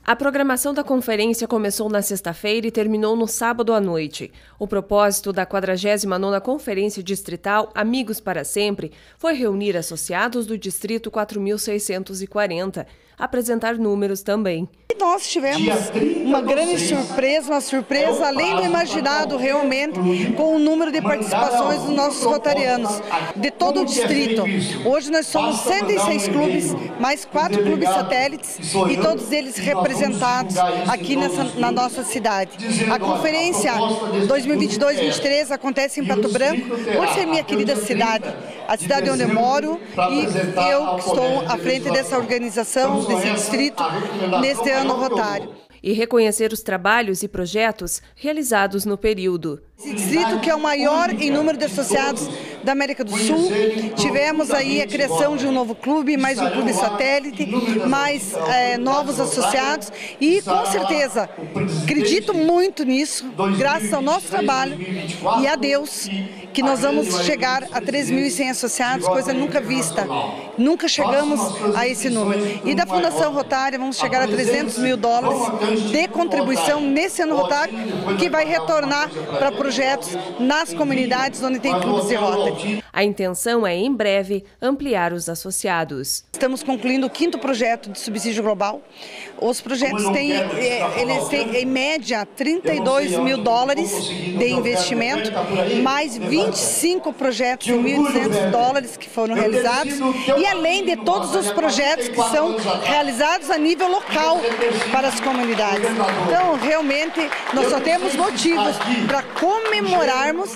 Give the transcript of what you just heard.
A programação da conferência começou na sexta-feira e terminou no sábado à noite. O propósito da 49ª Conferência Distrital Amigos para Sempre foi reunir associados do Distrito 4.640, apresentar números também. Nós tivemos uma grande surpresa, além do imaginado realmente, com o número de participações dos nossos rotarianos, de todo o distrito. Hoje nós somos 106 clubes, mais 4 clubes satélites e todos eles representados aqui na nossa cidade. A conferência 2022-23 acontece em Pato Branco, por ser minha querida cidade, a cidade onde eu moro, e eu estou à frente dessa organização, desse distrito, neste ano rotário. E reconhecer os trabalhos e projetos realizados no período. Esse distrito, que é o maior em número de associados da América do Sul, tivemos aí a criação de um novo clube, mais um clube satélite, mais novos associados e, com certeza, acredito muito nisso, graças ao nosso trabalho e a Deus, que nós vamos chegar a 3.100 associados, coisa nunca vista. Nunca chegamos a esse número. E da Fundação Rotária vamos chegar a $300 mil de contribuição nesse ano rotário, que vai retornar para projetos nas comunidades onde tem clubes de Rotary. A intenção é, em breve, ampliar os associados. Estamos concluindo o 5º projeto de subsídio global. Os projetos têm, em média, $32 mil de investimento, mais 25 projetos de $1.200 que foram realizados, e além de todos os projetos que são realizados a nível local para as comunidades. Então, realmente, nós só temos motivos para comemorarmos